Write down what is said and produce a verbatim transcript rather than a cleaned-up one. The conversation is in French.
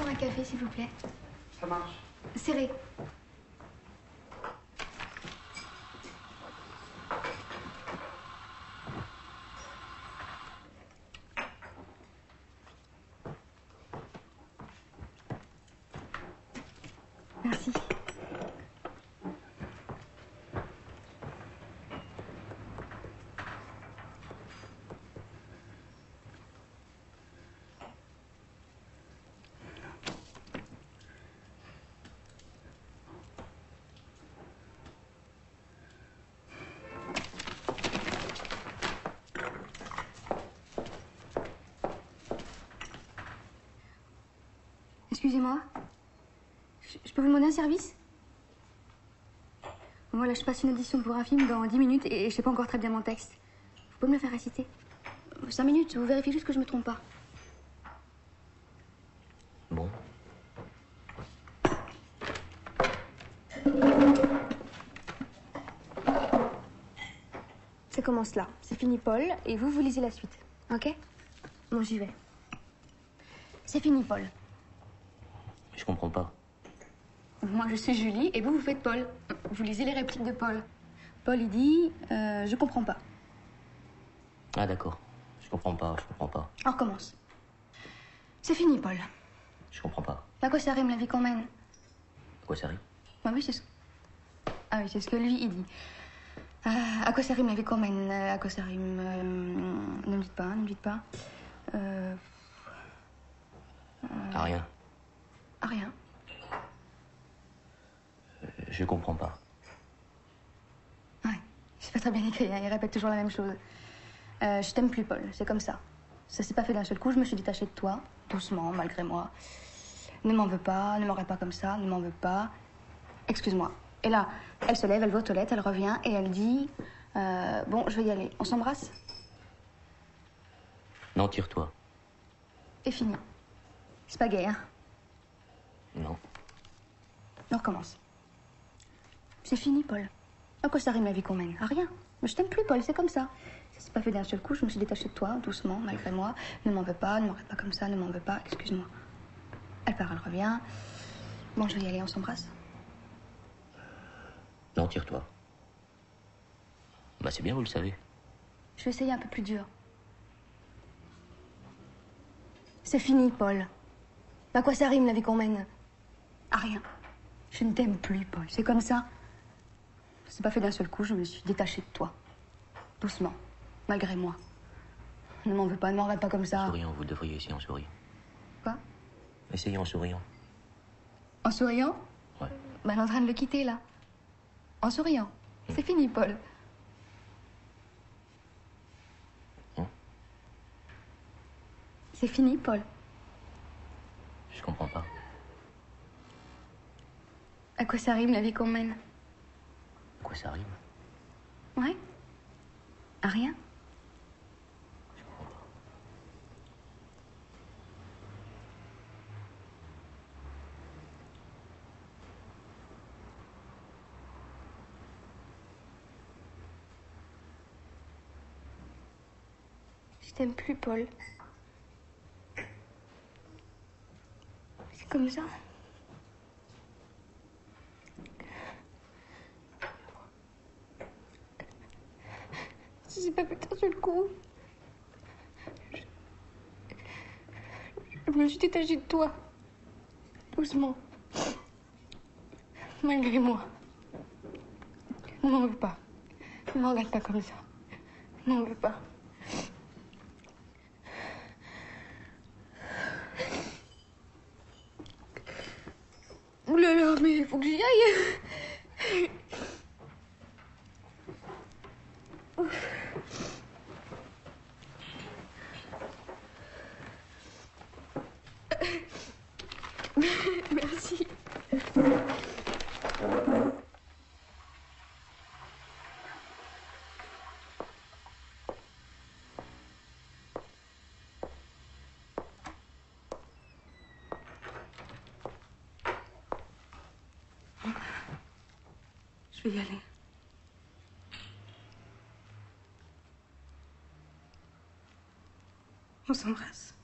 un café, s'il vous plaît. Ça marche. Serré. Merci. Excusez-moi. Je, je peux vous demander un service? Voilà, je passe une audition pour un film dans dix minutes et je sais pas encore très bien mon texte. Vous pouvez me le faire réciter? cinq minutes, vous vérifiez juste que je me trompe pas. Bon. Ça commence là. C'est fini, Paul, et vous, vous lisez la suite. Ok? Bon, j'y vais. C'est fini, Paul. Je comprends pas. Moi, je suis Julie, et vous, vous faites Paul. Vous lisez les répliques de Paul. Paul, il dit euh, je comprends pas. Ah, d'accord. Je comprends pas, je comprends pas. On recommence. C'est fini, Paul. Je comprends pas. À quoi ça rime la vie qu'on mène? À quoi ça arrive? Ah oui, c'est ce... Ah oui, c'est ce que lui, il dit. Euh, à quoi ça rime la vie qu'on mène? À quoi ça rime euh, Ne me dites pas, ne me dites pas. Euh... Euh... À rien. À rien. Euh, je comprends pas. Ouais, c'est pas très bien écrit, hein, il répète toujours la même chose. Euh, je t'aime plus, Paul, c'est comme ça. Ça s'est pas fait d'un seul coup, je me suis détachée de toi, doucement, malgré moi. Ne m'en veux pas, ne m'aurais pas comme ça, ne m'en veux pas. Excuse-moi. Et là, elle se lève, elle va aux toilettes, elle revient et elle dit euh, bon, je vais y aller. On s'embrasse? Non, tire-toi. Et fini. C'est pas gay, hein? Non. On recommence. C'est fini, Paul. À quoi ça rime la vie qu'on mène? À rien. Mais je t'aime plus, Paul, c'est comme ça. Ça s'est pas fait d'un seul coup, je me suis détachée de toi, doucement, malgré moi. Ne m'en veux pas, ne m'aurais pas comme ça, ne m'en veux pas, excuse-moi. Elle part, elle revient. Bon, je vais y aller, on s'embrasse? Non, tire-toi. Bah, c'est bien, vous le savez. Je vais essayer un peu plus dur. C'est fini, Paul. À quoi ça rime la vie qu'on mène? À rien. Je ne t'aime plus, Paul, c'est comme ça. C'est pas fait d'un seul coup, je me suis détachée de toi. Doucement, malgré moi. Ne m'en veux pas, ne m'en regarde pas comme ça. En souriant, vous devriez essayer en souriant. Quoi? Essayez en souriant. En souriant? Ouais. Bah, elle est en train de le quitter, là. En souriant. Mmh. C'est fini, Paul. Hein? C'est fini, Paul. Je comprends pas. À quoi ça rime la vie qu'on mène? À quoi ça rime? Ouais. À rien. Je comprends pas. Je t'aime plus, Paul. C'est comme ça. Ça s'est pas fait d'un seul coup. Je... je me suis détachée de toi. Doucement. Malgré moi. Ne m'en veux pas. Ne m'en regarde pas comme ça. Ne m'en veux pas. Ouh là là, mais il faut que j'y aille. Merci. Je vais y aller. On s'embrasse.